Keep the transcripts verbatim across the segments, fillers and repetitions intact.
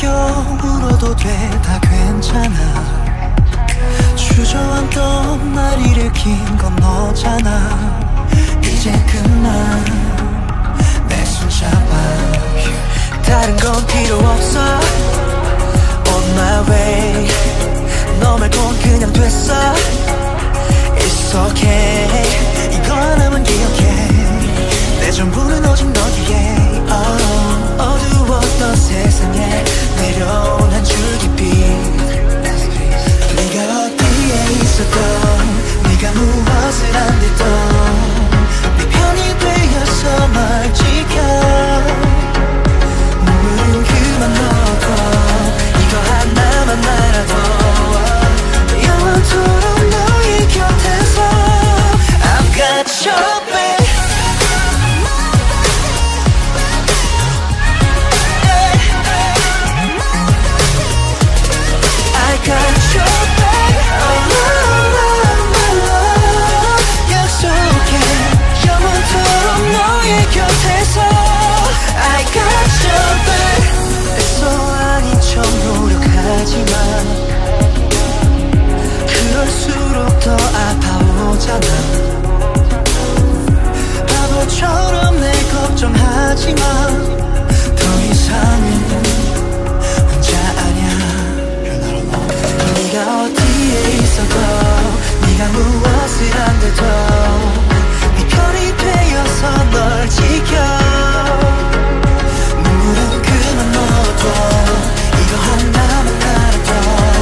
숨겨 울어도 돼 다 괜찮아 주저앉던 날 일으킨 건 너잖아 이제 그만 내 손잡아 다른 건 필요 없어 On my way 너 말곤 그냥 됐어 It's okay 이거 하나만 기억해 내 전부는 오직 너기에 oh, 어두웠던 세상에 내려온 한 줄기빛 네가 어디에 있어도 네가 무엇을 안 돼도 네 편이 되어서 널 지켜 눈물은 그만 넣고 이거 하나만 알아도 영원토록 너의 곁에서 I've got your back I got your back oh, oh, oh, oh. 약속해 영원토록 너의 곁에서 I got your back 애써 아닌 척 노력하지만 그럴수록 더 아파오잖아 바보처럼 내 걱정하지마 더 이상은 혼자 아냐 네가 어디에 있어도 네가 무엇을 안 돼도 네 편이 되어서 널 지켜 눈물은 그만 넣어도 이거 하나만 알아도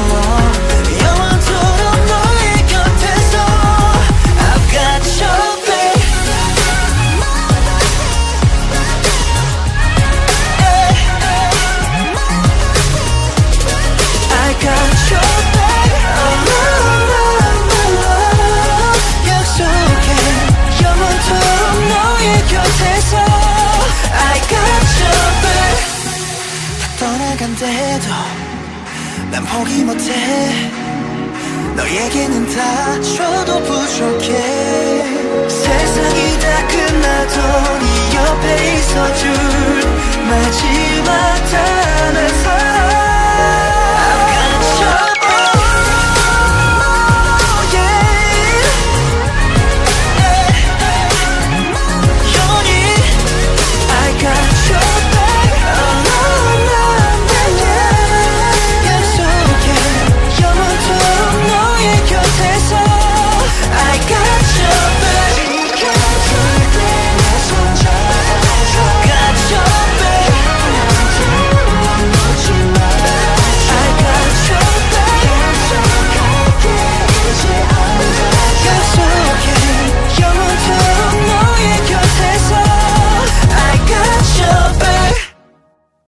영원토록 너의 곁에서 I've got your back I got your back oh, oh, oh, oh. 약속해 영원토록 너의 곁에서 I got your back 다 떠나간대도 난 포기 못해 너에게는 다 줘도 부족해 세상이 다 끝나도 네 옆에 있어줄 마지막 다